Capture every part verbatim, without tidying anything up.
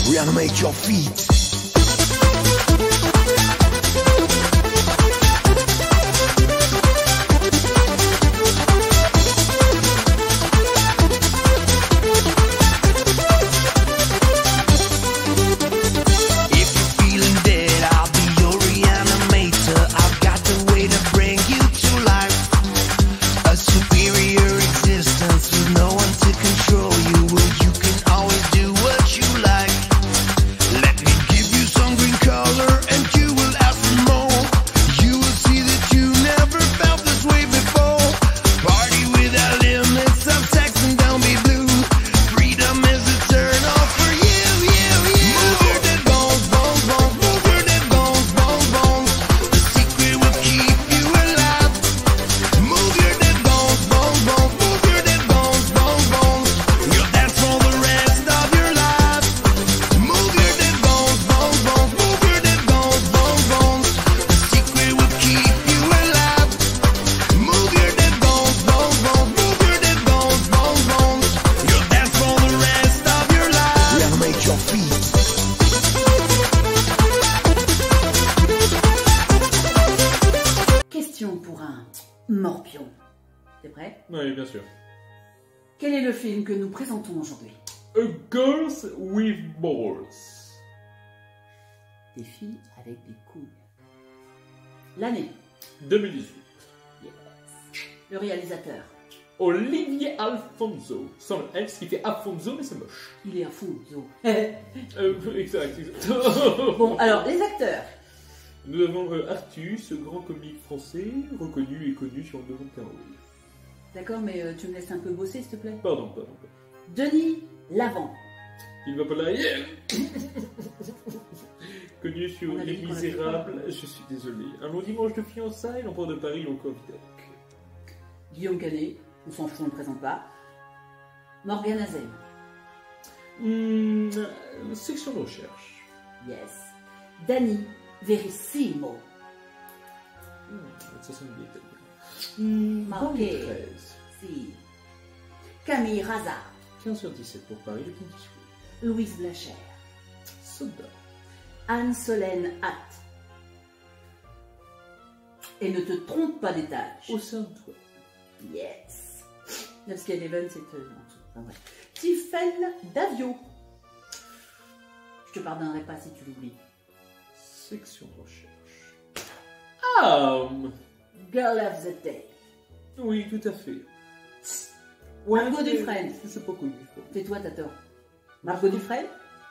Reanimate your feet. Pour un morpion. T'es prêt? Oui, bien sûr. Quel est le film que nous présentons aujourd'hui? A Girls with Balls. Des filles avec des couilles. L'année? deux mille dix-huit. Yes. Le réalisateur? Olivier Alfonso. Sans le L, ce qui fait Alfonso, mais c'est moche. Il est à fond, Zo. euh, exact, exact. Bon, alors, les acteurs? Nous avons euh, Artus, grand comique français, reconnu et connu sur le devant de Carole. D'accord, mais euh, tu me laisses un peu bosser, s'il te plaît? Pardon, pardon. Denis Lavant. Il va pas là. Yeah. Connu sur On a Les dit qu'on avait Misérables, je suis désolé. Un long dimanche de fiançailles, l'empereur de Paris, encore Vidal. Guillaume Canet, on s'en fout, on ne le présente pas. Morgane Azem. Mmh, section de recherche. Yes. Dani Verissimo. Mmh, ça sonne bien italien. Mmh, Marqué. treize. Si. Camille Raza. quinze sur dix-sept pour Paris, le Clint Eastwood. Louise Blachère. Soda. Anne-Solène Hatt. Et ne te trompe pas d'étage. Au sein de toi. Yes. Nelson Eleven, c'est euh, en dessous. Enfin, bref. Tiffaine Davio. Je te pardonnerai pas si tu l'oublies. Section de recherche. Ah Girl of the Day. oui, tout à fait. Margot mais Dufresne. C'est pas connu. je crois. Tais-toi, t'as tort. Margot Dufresne.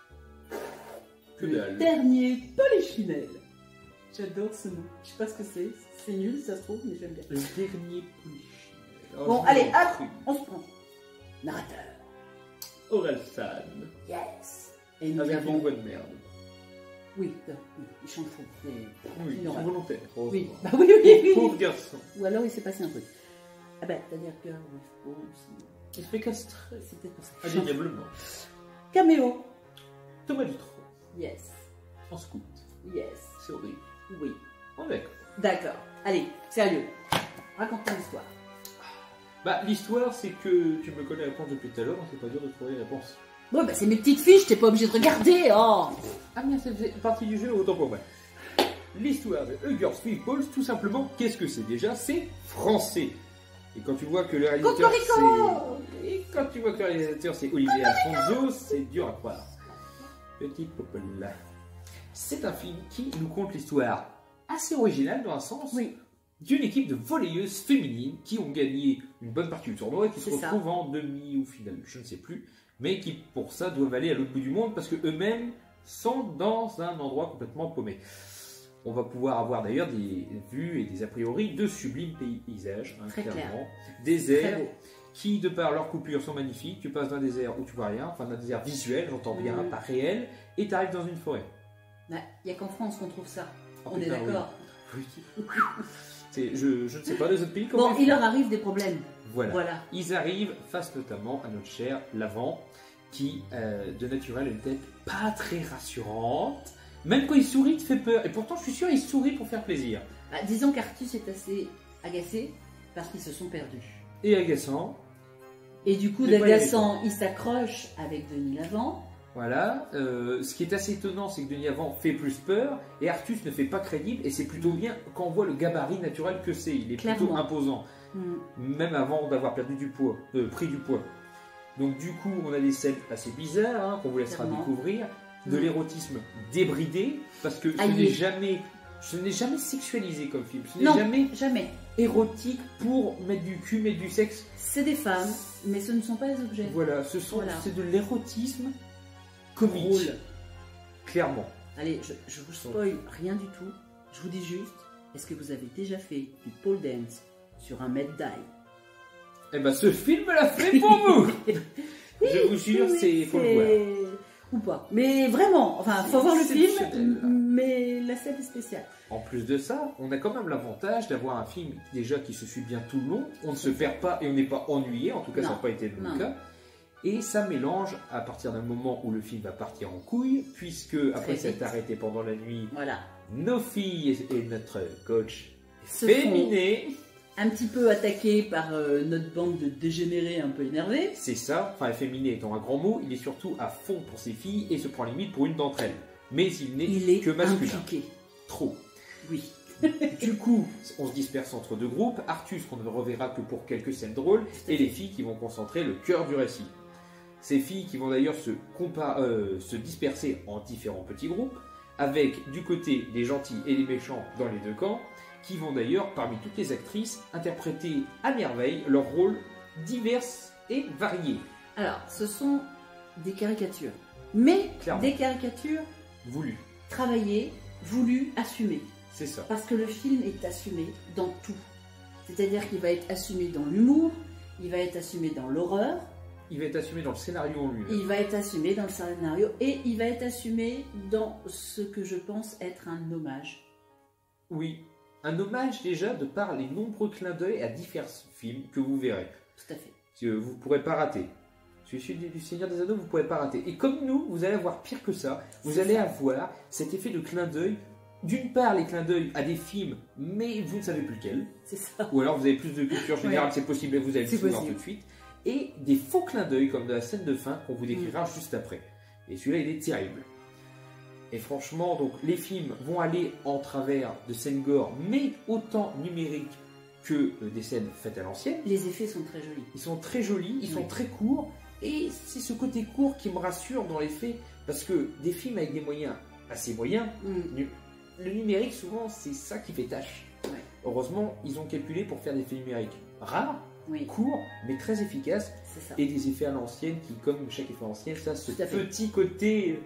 Que Le dalle. dernier Polichinelle. J'adore ce nom. Je sais pas ce que c'est. C'est nul, ça se trouve, mais j'aime bien. Le dernier Polichinelle. Oh, Bon, je allez, m'en hop, prie. on se prend. Narrateur. Orelsan. Yes. Et nous Avec avons... une voix de merde. Oui, euh, oui, il chante faux. C'est Oui, une c'est horreur. volontaire. Oui, heureusement. bah oui, oui, oui, oui. Pauvre garçon. Ou alors il s'est passé un truc. Ah ben, c'est-à-dire que... oui, oh, aussi. Il se fait castrer. C'est peut-être pour ça. Indéniablement. Caméo. Thomas Dutronc. Yes. En scout. Yes. C'est horrible. Oui. On est d'accord. D'accord. Allez, sérieux. Raconte-moi l'histoire. Bah, l'histoire, c'est que tu me connais la réponse depuis tout à l'heure, donc c'est pas dur de trouver la réponse. Bon, bah c'est mes petites fiches, t'es pas obligé de regarder, oh. Ah bien, ça faisait partie du jeu, autant pour moi. L'histoire de A Girls with Balls, tout simplement, qu'est-ce que c'est déjà? C'est français. Et quand tu vois que le réalisateur c'est... Et quand tu vois que le réalisateur c'est Olivier Alfonso, c'est dur à croire. Petite popole. C'est un film qui nous conte l'histoire assez originale dans un sens Oui. d'une équipe de volleyeuses féminines qui ont gagné une bonne partie du tournoi et qui se C'est ça. retrouvent en demi ou finale, je ne sais plus, mais qui pour ça doivent aller à l'autre bout du monde parce que eux-mêmes sont dans un endroit complètement paumé. On va pouvoir avoir d'ailleurs des vues et des a priori de sublimes paysages, hein, Très clair. clairement. Très Déserts beau. qui, de par leur coupure, sont magnifiques. Tu passes d'un désert où tu vois rien, enfin d'un désert visuel, j'entends bien, Mhm. pas réel, et tu arrives dans une forêt. Il n'y a qu'en France qu'on trouve ça. Oh, On est putain, d'accord. Oui. C'est- je, je ne sais pas des autres pays comment Bon, ils il font. leur arrive des problèmes. Voilà. Voilà. Ils arrivent face notamment à notre cher Lavant, qui euh, de naturel a une tête pas très rassurante. Même quand il sourit, il te fait peur. Et pourtant, je suis sûr, il sourit pour faire plaisir. Bah, disons qu'Artus est assez agacé parce qu'ils se sont perdus. Et agaçant. Et du coup, Mais pas d'agaçant, il s'accroche avec Denis Lavant. Voilà. Euh, ce qui est assez étonnant, c'est que Denis Avant fait plus peur et Artus ne fait pas crédible. Et c'est plutôt bien quand on voit le gabarit naturel que c'est. Il est Clairement. plutôt imposant. Mm. Même avant d'avoir perdu du poids, euh, pris du poids. Donc du coup, on a des scènes assez bizarres hein, qu'on vous laissera Clairement. découvrir. De mm. l'érotisme débridé. Parce que ce n'est jamais... Ce n'est jamais sexualisé comme film. Ce n'est jamais, jamais érotique pour mettre du cul, mettre du sexe. C'est des femmes, mais ce ne sont pas des objets. Voilà, ce sont, voilà. c'est de l'érotisme comique. Drôle. Clairement. Allez, je, je vous spoil rien du tout. Je vous dis juste, est-ce que vous avez déjà fait du pole dance sur un Met Die? Eh ben, ce film l'a fait pour vous. oui, je vous jure, oui, c'est faut le voir. Ou pas. Mais vraiment, enfin, faut voir le film, mais la scène est spéciale. En plus de ça, on a quand même l'avantage d'avoir un film déjà qui se suit bien tout le long. On ne se perd pas et on n'est pas ennuyé, en tout cas non. ça n'a pas été le non. cas. Et ça mélange à partir d'un moment où le film va partir en couille, puisque après s'être arrêté pendant la nuit, voilà. nos filles et notre coach féminin un petit peu attaqué par euh, notre bande de dégénérés un peu énervés. C'est ça, enfin efféminé étant un grand mot, il est surtout à fond pour ses filles et se prend limite pour une d'entre elles. Mais il n'est que masculin. Impliqué. Trop. Oui. Du coup, on se disperse entre deux groupes, Artus qu'on ne reverra que pour quelques scènes drôles, et les filles qui vont concentrer le cœur du récit. Ces filles qui vont d'ailleurs se, euh, se disperser en différents petits groupes, avec du côté les gentils et les méchants dans les deux camps, qui vont d'ailleurs, parmi toutes les actrices, interpréter à merveille leurs rôles divers et variés. Alors, ce sont des caricatures, mais Clairement. des caricatures voulues, travaillées, voulues, assumées. C'est ça. Parce que le film est assumé dans tout. C'est-à-dire qu'il va être assumé dans l'humour, il va être assumé dans l'horreur, il va être assumé dans le scénario en lui-même. Il va être assumé dans le scénario et il va être assumé dans ce que je pense être un hommage. Oui. Un hommage déjà de par les nombreux clins d'œil à divers films que vous verrez. Tout à fait. Que vous ne pourrez pas rater. Celui du Seigneur des Anneaux, vous ne pourrez pas rater. Et comme nous, vous allez avoir pire que ça. Vous allez ça. avoir cet effet de clin d'œil. D'une part, les clins d'œil à des films, mais vous ne savez plus lesquels. C'est ça. Ou alors vous avez plus de culture générale, ouais. c'est possible, et vous allez le savoir tout de suite. Et des faux clins d'œil, comme de la scène de fin, qu'on vous décrira mmh. juste après. Et celui-là, il est terrible. Et franchement, donc les films vont aller en travers de scènes gore, mais autant numériques que euh, des scènes faites à l'ancienne. Les effets sont très jolis. Ils sont très jolis, ils oui. sont très courts, et c'est ce côté court qui me rassure dans les faits, parce que des films avec des moyens assez moyens, mm. le numérique souvent c'est ça qui fait tâche. Ouais. Heureusement, ils ont calculé pour faire des effets numériques rares, oui. courts, mais très efficaces, et des effets à l'ancienne qui, comme chaque effet à l'ancienne, ça ce petit côté...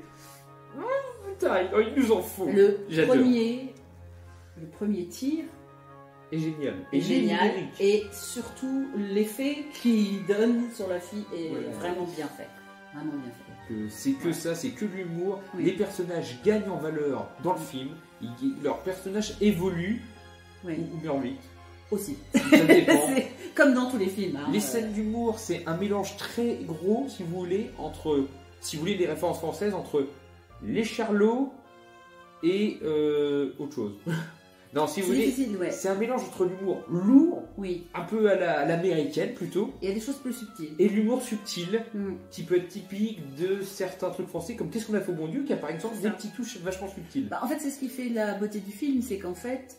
Oh, il nous en faut. Le premier, le premier tir est génial. Est génial. Et surtout, l'effet qu'il donne sur la fille est ouais, vraiment bien fait. Vraiment bien fait. C'est que ouais. ça, c'est que l'humour. Oui. Les personnages gagnent en valeur dans le film. Ils, leurs personnages évoluent oui. ou, ou meurent vite. Aussi. Ça dépend. Comme dans tous les films. Hein, les euh... scènes d'humour, c'est un mélange très gros, si vous voulez, entre, si vous voulez, des références françaises entre les Charlots et euh, autre chose. Non, si vous voulez, ouais. c'est un mélange entre l'humour lourd, oui. un peu à l'américaine la, plutôt. Il y a des choses plus subtiles. Et l'humour subtil, mm. qui peut être typique de certains trucs français, comme Qu'est-ce qu'on a fait au bon Dieu, qui a par exemple des petites touches vachement subtiles. Bah, en fait, c'est ce qui fait la beauté du film, c'est qu'en fait,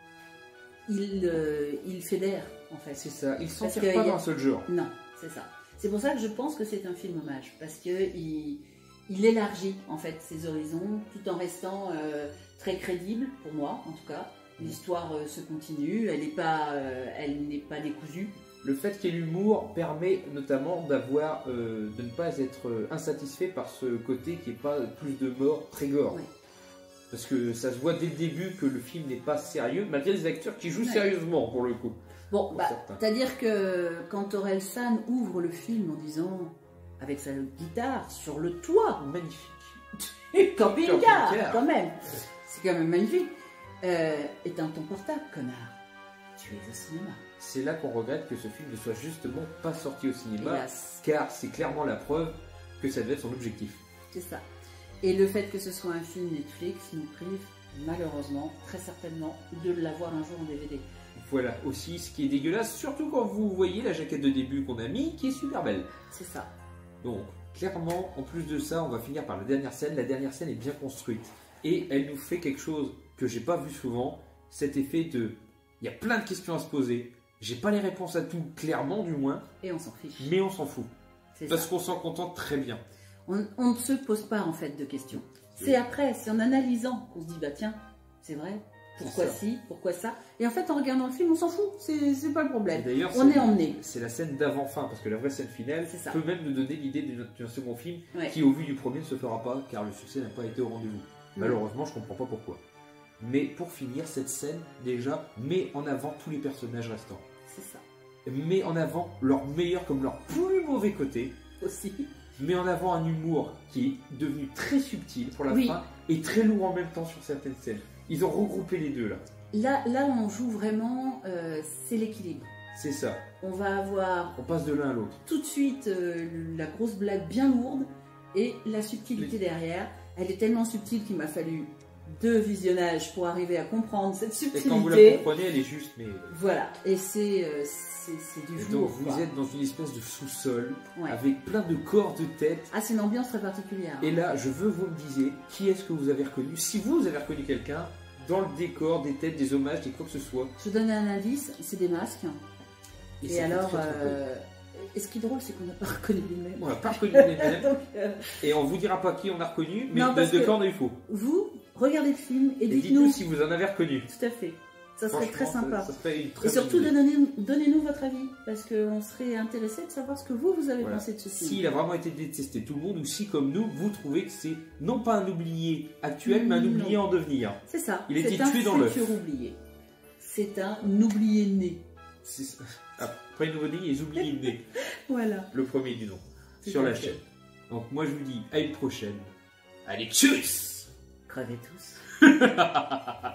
il, euh, il fédère, en fait. C'est ça, il ne s'en tire pas dans un seul genre. Non, c'est ça. C'est pour ça que je pense que c'est un film hommage, parce qu'il il élargit, en fait, ses horizons, tout en restant euh, très crédible, pour moi, en tout cas. L'histoire euh, se continue, elle n'est pas, euh, elle n'est pas décousue. Le fait qu'il y ait l'humour permet notamment d'avoir, euh, de ne pas être euh, insatisfait par ce côté qui n'est pas plus de mort très gore. Oui. Parce que ça se voit dès le début que le film n'est pas sérieux, malgré les acteurs qui jouent ouais. sérieusement pour le coup. Bon, bah, c'est-à-dire que quand Aurel San ouvre le film en disant, avec sa guitare, sur le toit, magnifique, camping-car, quand même, c'est quand même magnifique. Euh, éteins ton portable, connard. Tu es au cinéma. C'est là qu'on regrette que ce film ne soit justement pas sorti au cinéma, Hélas. Car c'est clairement la preuve que ça devait être son objectif. C'est ça. Et le fait que ce soit un film Netflix nous prive, malheureusement, très certainement, de l'avoir un jour en D V D. Voilà aussi ce qui est dégueulasse, surtout quand vous voyez la jaquette de début qu'on a mis, qui est super belle. C'est ça. Donc, clairement, en plus de ça, on va finir par la dernière scène. La dernière scène est bien construite. Et elle nous fait quelque chose que j'ai pas vu souvent. Cet effet de... Il y a plein de questions à se poser. J'ai pas les réponses à tout, clairement du moins. Et on s'en fiche. Mais on s'en fout. Parce ça. qu'on s'en contente très bien. On, on ne se pose pas en fait de questions. C'est après, c'est en analysant qu'on se dit, bah tiens, c'est vrai. Pourquoi si, pourquoi ça? Et en fait, en regardant le film, on s'en fout. C'est pas le problème. D'ailleurs, on est emmené. C'est la scène d'avant-fin, parce que la vraie scène finale peut même nous donner l'idée d'un second film ouais. qui, au vu du premier, ne se fera pas, car le succès n'a pas été au rendez-vous. Mmh. Malheureusement, je ne comprends pas pourquoi. Mais pour finir, cette scène, déjà, met en avant tous les personnages restants. C'est ça. Met en avant leur meilleur comme leur plus mauvais côté. Aussi. Met en avant un humour qui est devenu très subtil pour la oui. fin et très lourd en même temps sur certaines scènes. Ils ont regroupé les deux là. Là, là on joue vraiment, euh, c'est l'équilibre. C'est ça. On va avoir... On passe de l'un à l'autre. Tout de suite, euh, la grosse blague bien lourde et la subtilité les... derrière. Elle est tellement subtile qu'il m'a fallu deux visionnages pour arriver à comprendre cette subtilité. Et quand vous la comprenez, elle est juste, mais... Voilà, et c'est euh, du jour. Donc vous quoi. êtes dans une espèce de sous-sol, ouais. avec plein de corps de tête. Ah, c'est une ambiance très particulière. Et là, je veux vous me disiez, qui est-ce que vous avez reconnu? Si vous avez reconnu quelqu'un, dans le décor, des têtes, des hommages, des quoi que ce soit. Je donne un indice, c'est des masques. Et, et alors, très, très euh, et ce qui est drôle, c'est qu'on n'a pas reconnu les mêmes. On n'a pas reconnu les mêmes. Donc, euh... Et on vous dira pas qui on a reconnu, mais de deux corps, on a eu faux. Vous, regardez le film et, et dites-nous dites si vous en avez reconnu. Tout à fait. Ça serait très sympa. Ça, ça serait une très et surtout, donnez-nous donnez votre avis, parce qu'on serait intéressé de savoir ce que vous, vous avez voilà. pensé de ce film. S'il a vraiment été détesté tout le monde, ou si, comme nous, vous trouvez que c'est non pas un oublié actuel, mmh, mais un oublié non. en devenir. C'est ça. Il était tué dans l'œuf. C'est un futur oublié. C'est un oublié né. Après le nouveau-né, il y a les oubliés nés. Voilà. Le premier du nom. Sur la chaîne. Donc moi, je vous dis à une prochaine. Allez, tchuss! Crevez tous.